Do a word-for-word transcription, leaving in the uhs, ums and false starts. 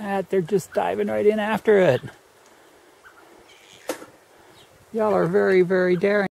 that, they're just diving right in after it. Y'all are very, very daring.